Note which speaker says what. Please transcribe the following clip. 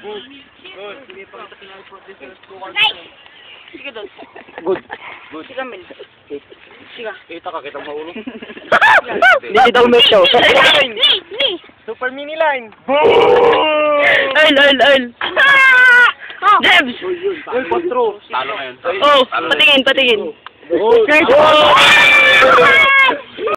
Speaker 1: Hindi pa kita pinalipot dito sa squad.
Speaker 2: Sige doon.
Speaker 3: Good.
Speaker 2: Sige, Mel. Sige.
Speaker 1: Kita ka, kita maulo.
Speaker 3: Hindi daw may show.
Speaker 1: Super mini line.
Speaker 3: Oil. Debs!
Speaker 1: Uy, Pastro. Talo na yun.
Speaker 3: Oh, patingin.
Speaker 1: Oh!